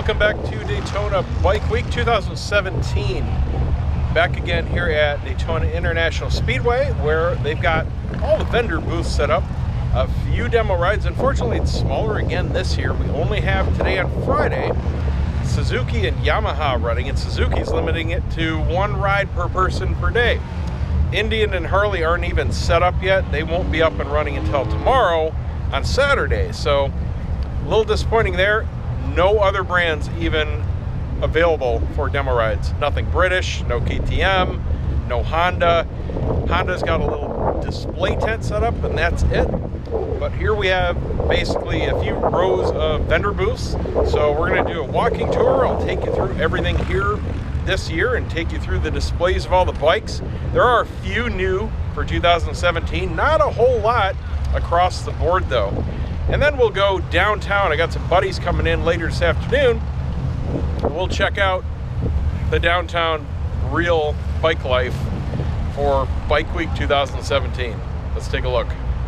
Welcome back to Daytona Bike Week 2017. Back again here at Daytona International Speedway, where they've got all the vendor booths set up. A few demo rides. Unfortunately, it's smaller again this year. We only have today on Friday Suzuki and Yamaha running, and Suzuki's limiting it to one ride per person per day. Indian and Harley aren't even set up yet. They won't be up and running until tomorrow on Saturday. So a little disappointing there. No other brands even available for demo rides. Nothing British, no KTM, no Honda. Honda's got a little display tent set up, and that's it. But here we have basically a few rows of vendor booths. So we're going to do a walking tour. I'll take you through everything here this year and take you through the displays of all the bikes. There are a few new for 2017, not a whole lot across the board though. And then we'll go downtown. I got some buddies coming in later this afternoon. We'll check out the downtown real bike life for Bike Week 2017. Let's take a look.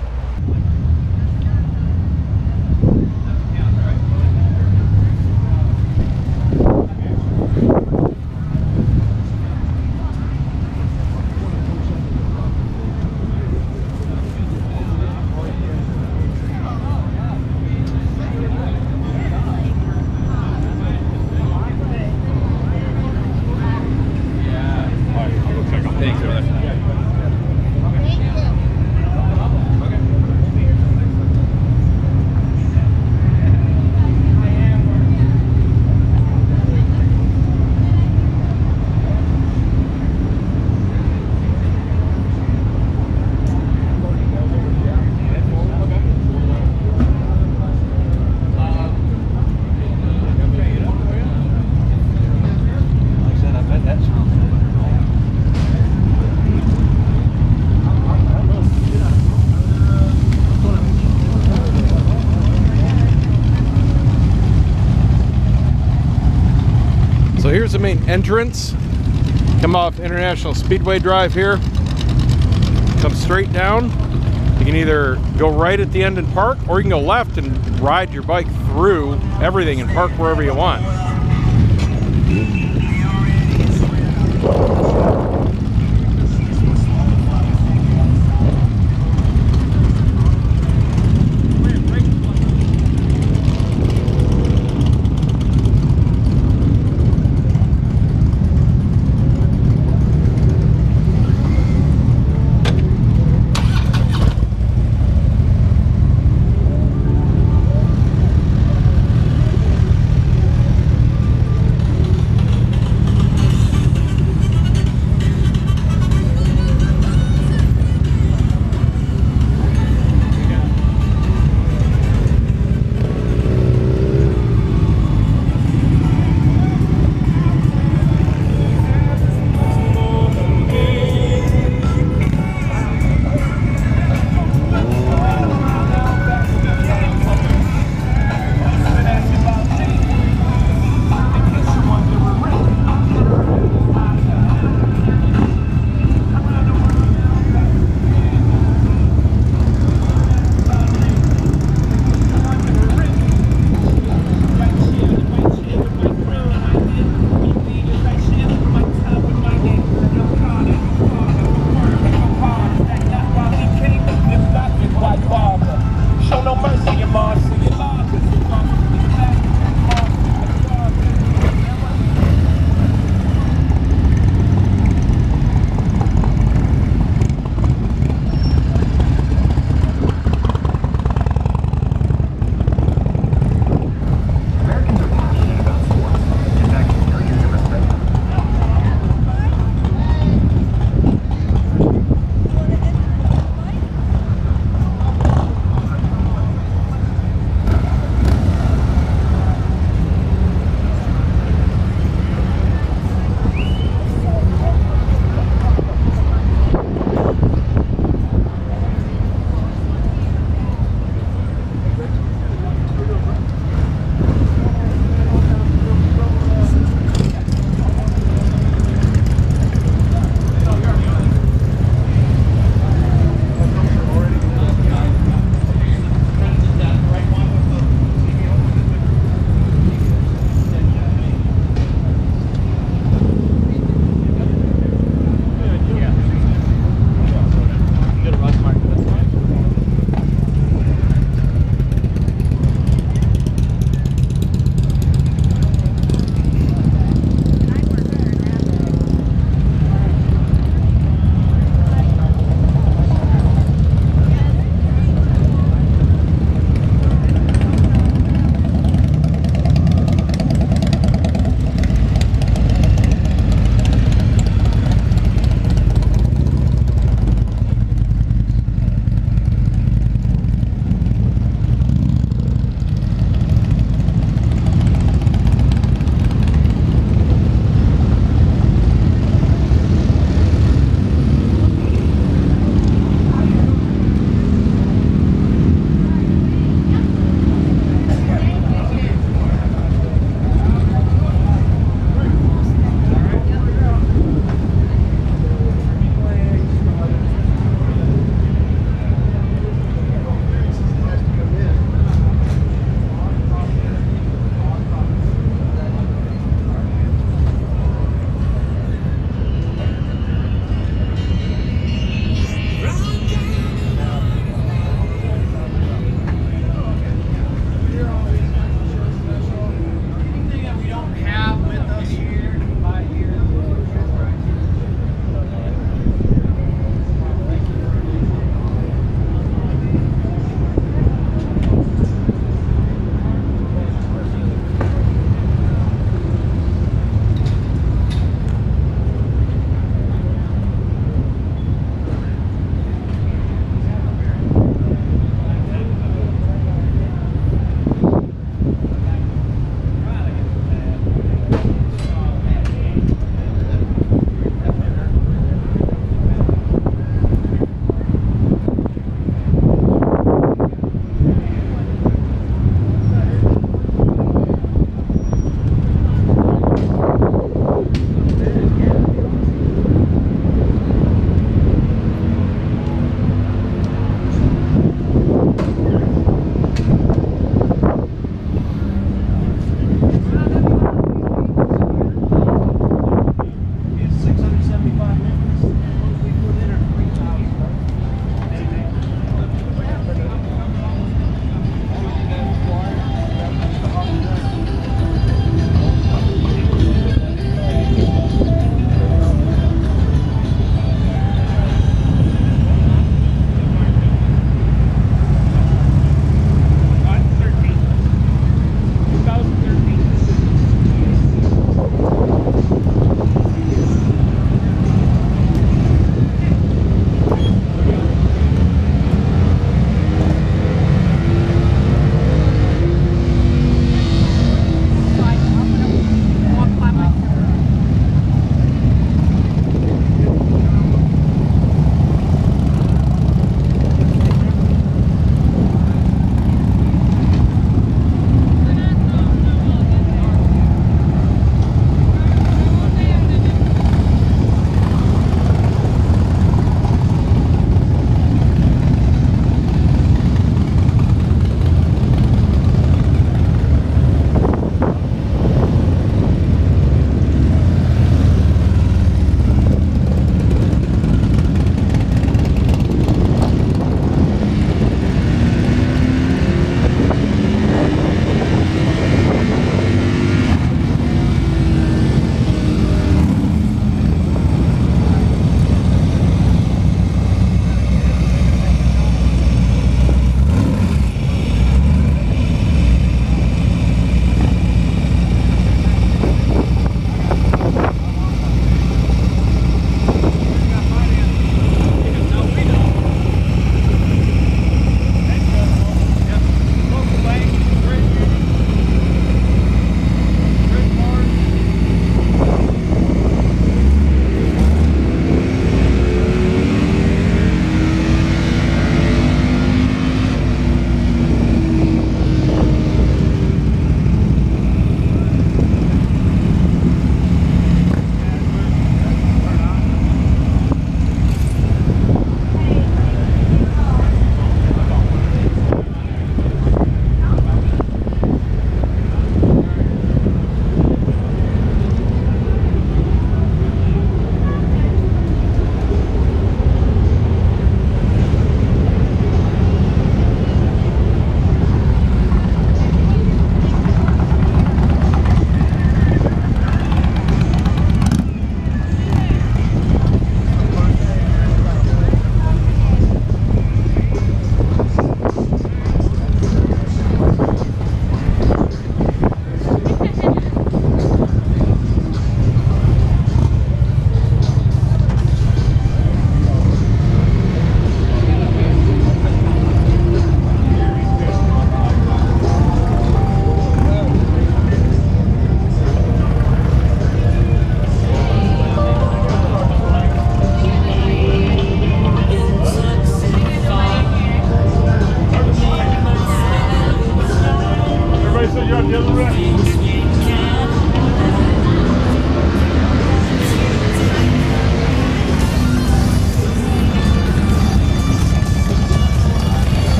So here's the main entrance. Come off International Speedway Drive here. Come straight down. You can either go right at the end and park, or you can go left and ride your bike through everything and park wherever you want.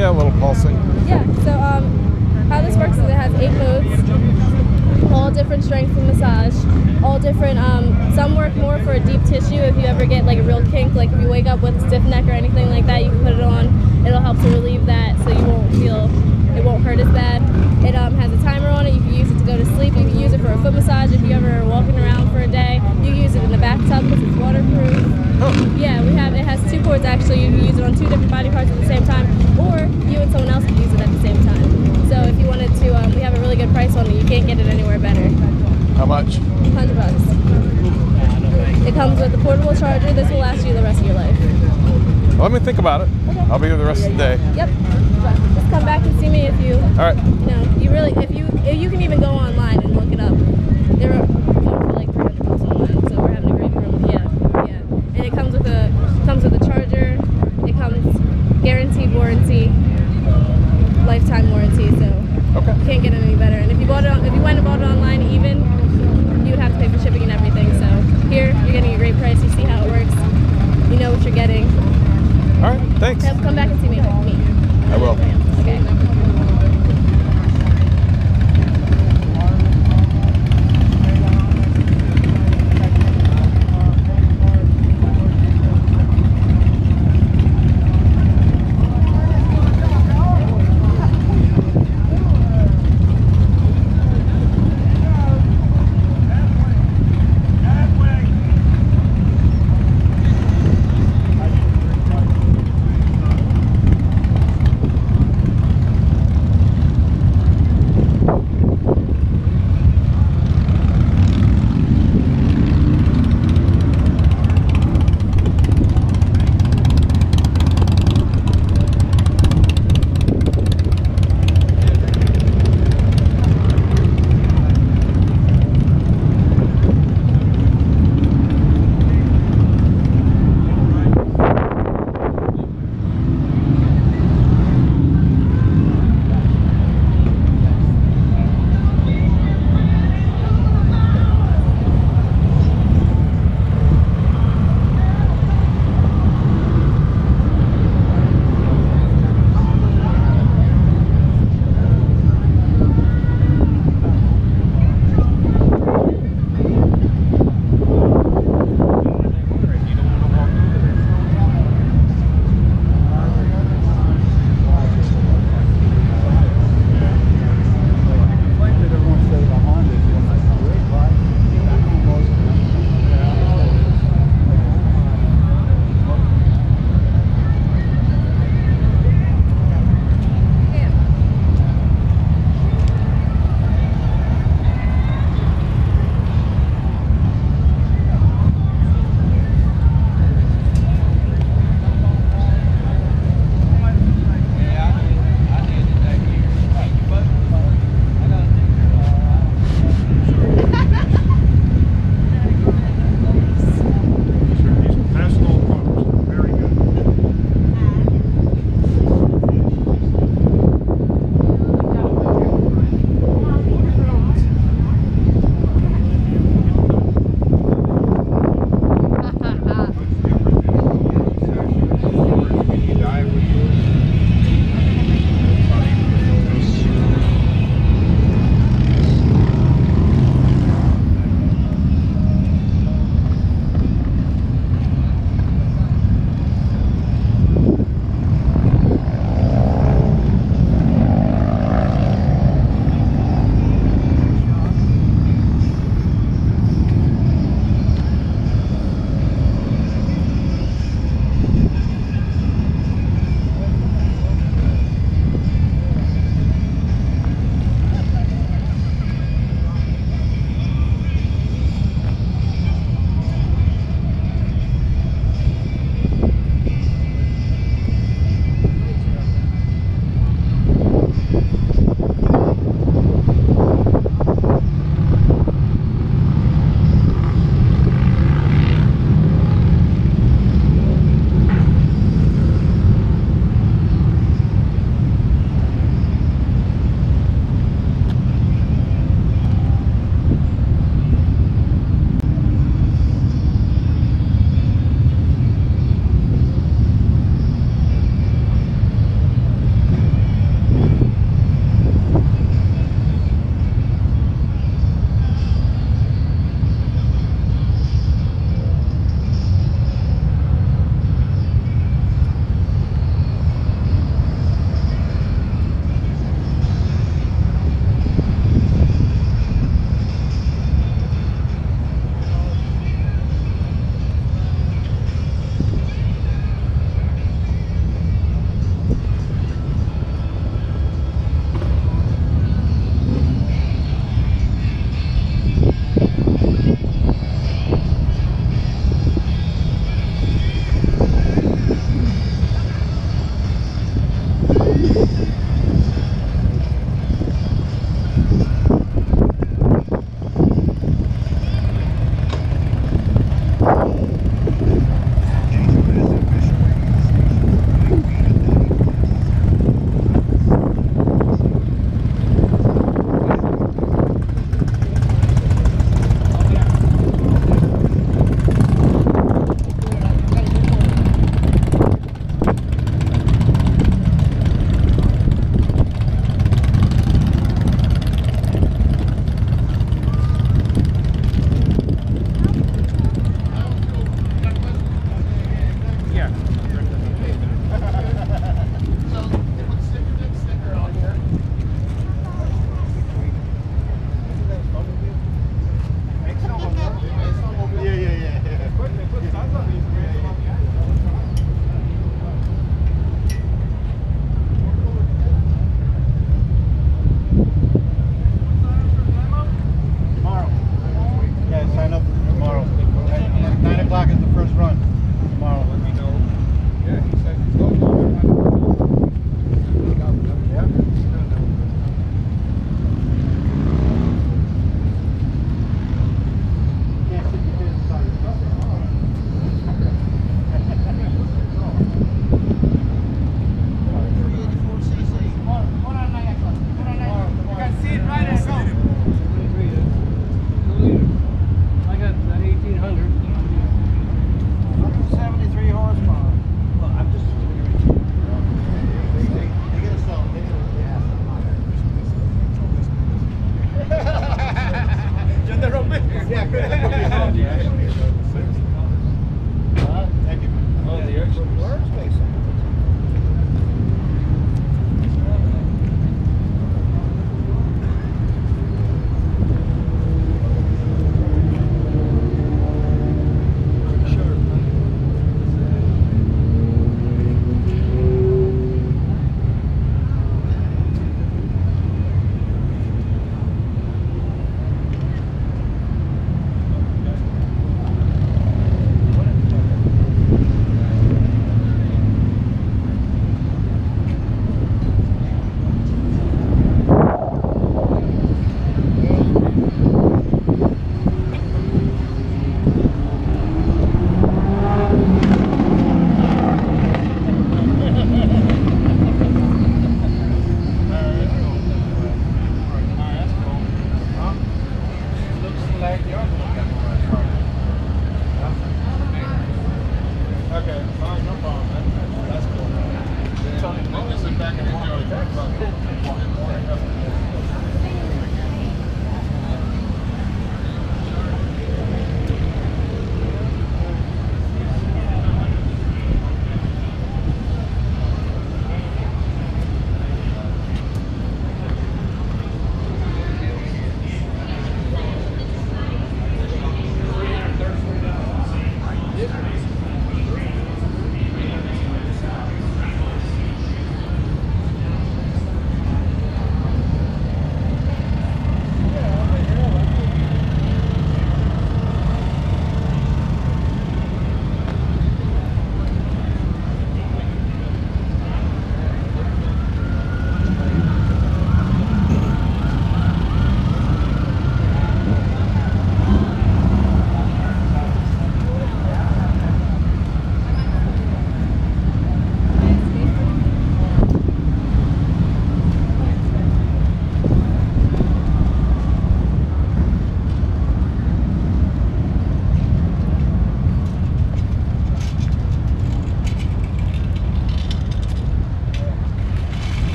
Yeah, a little pulsing. Yeah, so how this works is it has 8 modes, all different strengths of massage, all different, some work more for a deep tissue if you ever get like a real kink, like if you wake up with a stiff neck or anything like that, you can put it on. It'll help to relieve that so you won't feel, it won't hurt as bad. It has a timer on it. You can use it to go to sleep. You can use it for a foot massage if you ever are walking around for a day. You can use it in the bathtub because it's waterproof. Yeah, it has 2 cords actually. You can use it on 2 different body parts at the same time, or you and someone else can use it at the same time. So if you wanted to, we have a really good price on it. You can't get it anywhere better. How much? $100. It comes with a portable charger. This will last you the rest of your life. Well, let me think about it. Okay. I'll be here the rest of the day. Yep. Just come back and see me if you. All right. You know, if you can even go online and look it up. There are for like $300 online, so we're having a great room. Yeah. And it comes with a charger. It comes guaranteed warranty, lifetime warranty. So okay. You can't get it any better. And if you went and bought it online, even you would have to pay for shipping and everything. So here you're getting a great price. You see how it works. You know what you're getting. All right, thanks. Come back and see me. I will. Okay.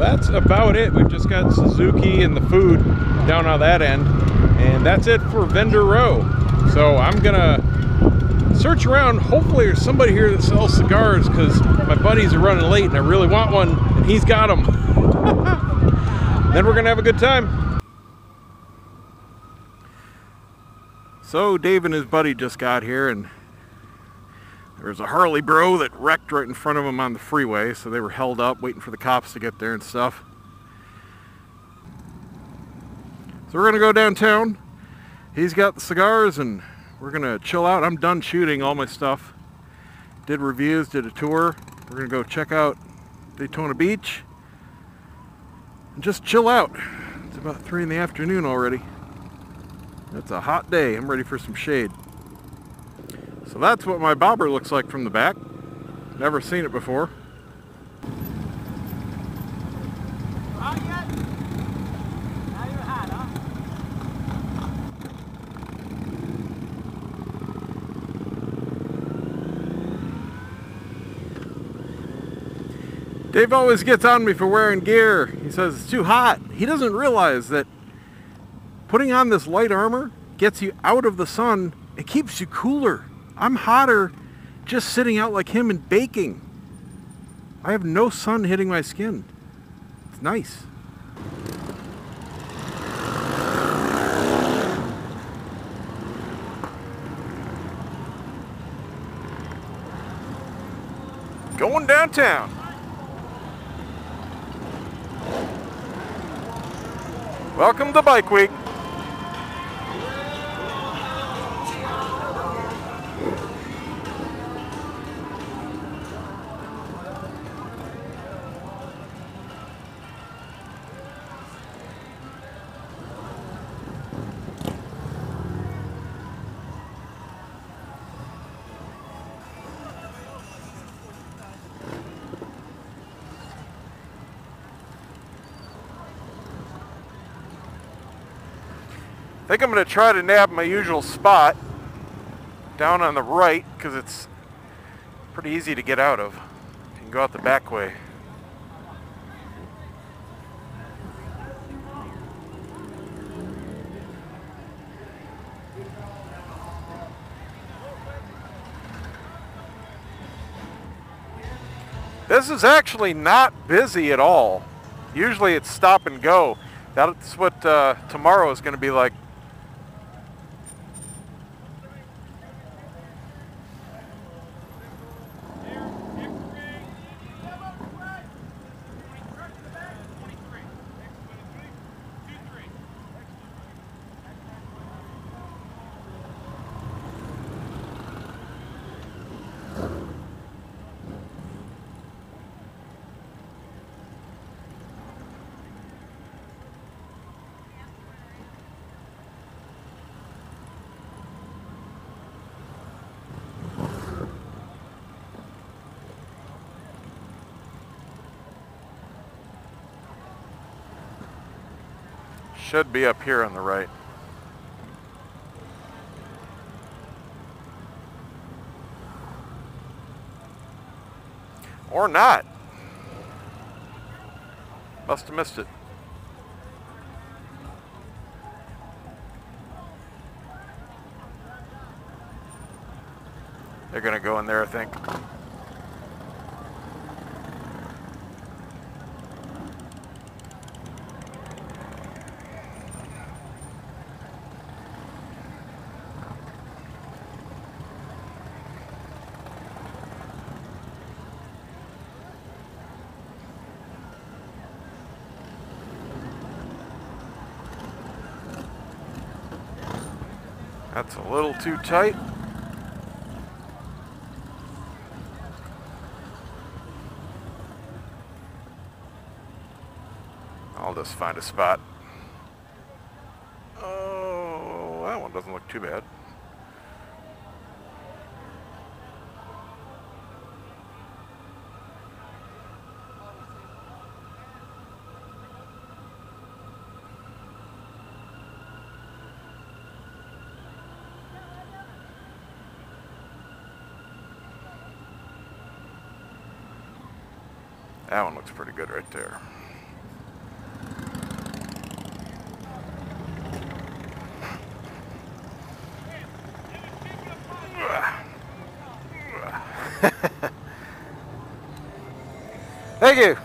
that's about it. We've just got Suzuki and the food down on that end, and that's it for vendor row. So I'm gonna search around. Hopefully there's somebody here that sells cigars, because my buddies are running late and I really want one, and he's got them. Then we're gonna have a good time. So Dave and his buddy just got here, and there was a Harley bro that wrecked right in front of him on the freeway, so they were held up waiting for the cops to get there and stuff. So we're gonna go downtown. He's got the cigars and we're gonna chill out. I'm done shooting all my stuff. Did reviews, did a tour. We're gonna go check out Daytona Beach and just chill out. It's about 3 in the afternoon already. It's a hot day. I'm ready for some shade. So that's what my bobber looks like from the back. Never seen it before. Not yet? Now you're hot, huh? Dave always gets on me for wearing gear. He says it's too hot. He doesn't realize that putting on this light armor gets you out of the sun. It keeps you cooler. I'm hotter just sitting out like him and baking. I have no sun hitting my skin. It's nice. Going downtown. Welcome to Bike Week. I think I'm going to try to nab my usual spot down on the right, because it's pretty easy to get out of. You can go out the back way. This is actually not busy at all. Usually it's stop and go. That's what tomorrow is going to be like. Should be up here on the right. Or not. Must have missed it. They're gonna go in there, I think. That's a little too tight. I'll just find a spot. Oh, that one doesn't look too bad. That one looks pretty good right there. Thank you.